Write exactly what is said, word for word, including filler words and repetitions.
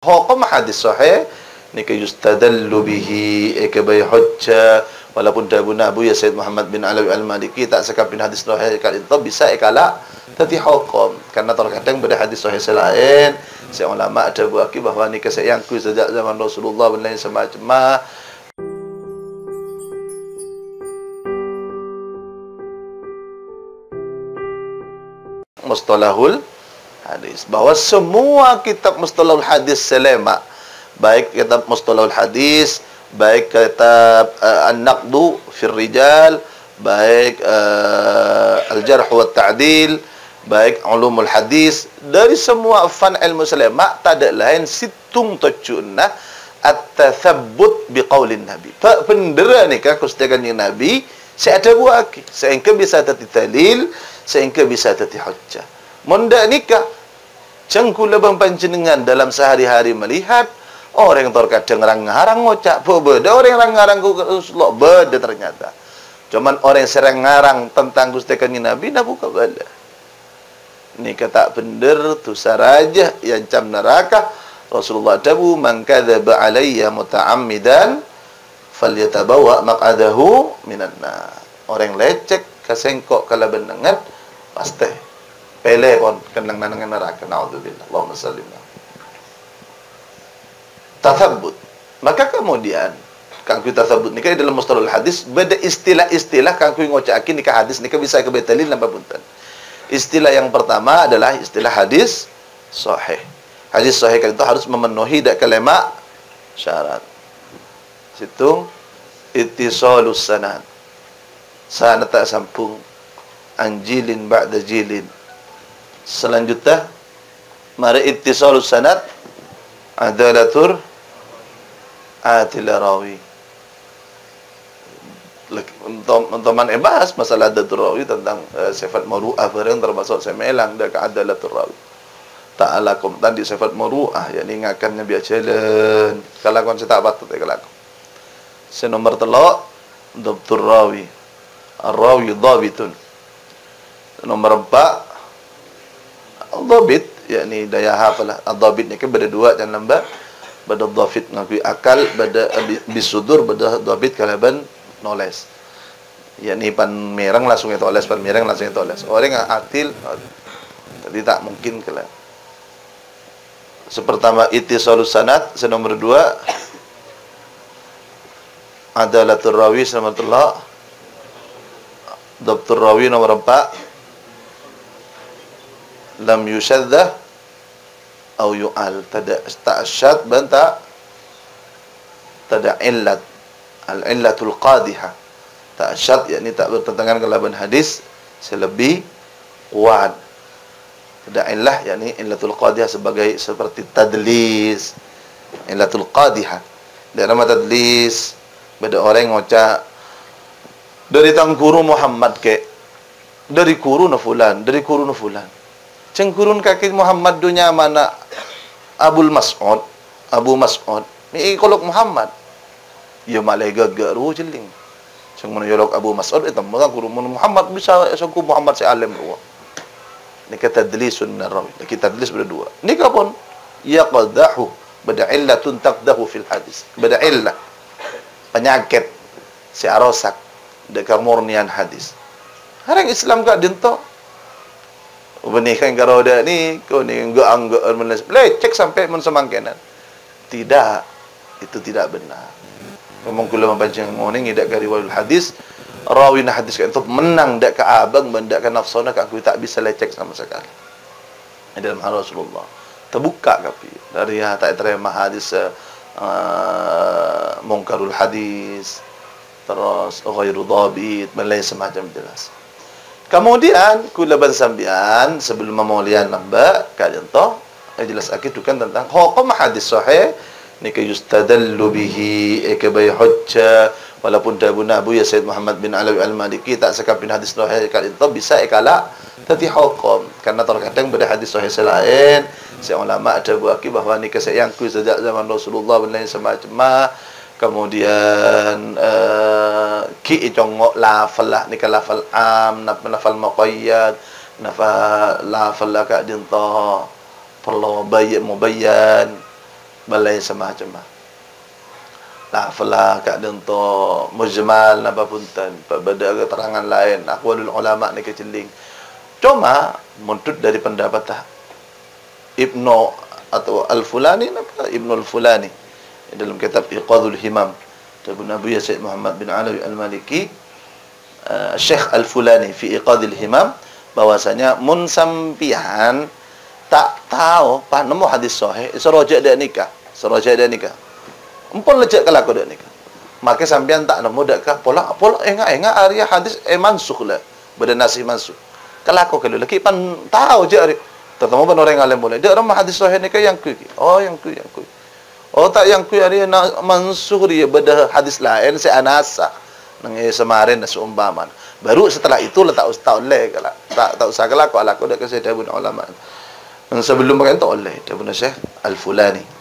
Hukum hadis sahih ni ke yustadallu bihi e ke bay hujjah walaupun Abu Nabu ya Sayyid Muhammad bin Alawi Al-Maliki tak sekapin hadis sahih kali itu bisa ikala tadi hukum karena terkadang pada hadis sahih selain si ulama ada buaki bahawa ni kesayang ku sejak zaman Rasulullah dan lain semacam mustalahul hadis, bahwa semua kitab mustalahul hadis selema, baik kitab mustalahul hadis, baik kitab uh, an-naqdu fil rijal, baik uh, al-jarh wa ta'dil, baik ulumul hadis, dari semua fan ilmu selema tak ada lain situng tujuannya at-tathabbut biqaulin nabi. Pendera ni kan kustiakan nabi saya ada buat sehingga bisa tati dalil, sehingga bisa tati hujjah. Mondak nikah cengkula bang panjenengan dalam sehari-hari melihat orang yang terkadang ngarang ngocak beda orang yang ngarang Rasulullah beda ternyata. Cuman orang yang sering ngarang tentang gustikan Nabi nak buka bala. Ni kata bener tu saraja yang cam neraka. Rasulullah dawu man kadzaba alayya muta'ammidan falyatabawa maq'adahu minan nar. Orang lecek kasengkok kala benengan pasti pele pun kenang nanangan neraka. Naudzubillah. Allahumma sallim. Tathabbut. Maka kemudian kang kita tathabbut nikah dalam mustalahul hadis beda istilah-istilah kang ku ngocakin nikah hadis nikah bisa ke betalin napa punten. Istilah yang pertama adalah istilah hadis sahih. Hadis sahih kan itu harus memenuhi dak kelima syarat. Situng ittisalus sanad. Sanad tak sambung anjilin ba'da jilin. Selanjutnya mari ittisalus sanad adalatur atil rawi. Teman-teman eh bahas masalah adalatur rawi tentang uh, sifat maru'ah barang termasuk semelang dak adalatur rawi. Ta'alakum tadi sifat maru'ah yakni ngakan nabi jalan kalakuan saya tak patut ya kalaku. Senomor telok dhabtur rawi. Ar-rawi dhabitun. Nomor empat dhabit yakni daya hafalah. Ad-dhabit ni kan beda dua dan lambat. Bada dhafit ngakui akal, bada bisudur, bada dhabit kalaban noles. Yakni pan merang langsung itu oles, pan merang langsung itu oles. Orang yang atil tadi tak mungkin kala. Sepertama ittisalus sanad, senomor dua adalatur rawi, senomor tiga dhabtur rawi, nomor empat lam yushaddah atau yu'al tada ta'asyad banta tada illat al-illatul qadihah ta'asyad yakni tak bertentangan kelaban hadis selebih kuat tada illah yakni illatul qadihah sebagai seperti tadlis illatul qadihah dalam tadlis beda orang ngocak dari tangkuru Muhammad ke dari kurun fulan dari kurun fulan cengkurun kaki Muhammad dunia mana Abul Mas'ud Abu Mas'ud ni kolok Muhammad ya malai gagaru jeling ceng mana yolok Abu Mas'ud itu maka guru Muhammad bisa sangku Muhammad si alim ruwa ni kata tadlisun narawi kita tadlis berdua ni kapun yaqdahu bada illatun taqdahu fil hadis bada illah penyakit si arosak dekat murnian hadis orang Islam gak dinto benih kan kalau ada ni kau ni enggak enggak lecek sampai mensemangkenan tidak itu tidak benar ngomong kula membaca ngone ngidak ka riwayat hadis rawina hadis kan itu menang dak ka abang mendak ka nafsuna ka aku tak bisa lecek sama sekali dalam Rasulullah terbuka kapi dari tak terima hadis uh, mungkarul hadis terus ghairu dhabit dan semacam jelas. Kemudian kula bersambian sebelum memulian namba kalian toh jelas akid kan tentang hukum hadis sahih ni ke yustadallu bihi e ke bay hujjah walaupun Abu Nabu ya Sayyid Muhammad bin Alawi Al-Maliki tak sekapin hadis sahih kalian toh bisa ikala tadi hukum karena terkadang pada hadis sahih selain si ulama ada buaki bahawa ni kesayang ku sejak zaman Rasulullah dan lain semacam. Kemudian uh, ki congok lafal lah ni lafal am naf lafal muqayyad nafal lafal ka dinta perlu bayyan mubayyan balai semacam mah. Lah fala kat dento mujmal napa punten pada keterangan lain aqwalul ulama ni keceling. Cuma muntut dari pendapat Ibnu atau Al-Fulani napa Ibnu Al-Fulani dalam kitab Iqadul Himam Abu Nabi Said Muhammad bin Alawi Al-Maliki uh, Syekh Al-Fulani fi Iqadul Himam bahwasanya mun sampian tak tahu pak nemu hadis sahih serojak dia nikah serojak dia nikah empon lecek kalau aku dak nikah maka sampean tak nemu dak kah pola pola enggak enggak area hadis eh mansukh lah beda nasi mansukh kalau aku kalau lagi pan tahu je ari terutama pan orang alim boleh dak ramah hadis sahih nikah yang ku oh yang ku yang ku oh tak yang ku ari mansukh dia beda hadis lain se anasa nang semarin seumpaman baru setelah itu letak ustaz oleh kalau tak tak usah kalau aku ala aku dak ke saya ulama sebelum berkata oleh dia pun Syekh Al-Fulani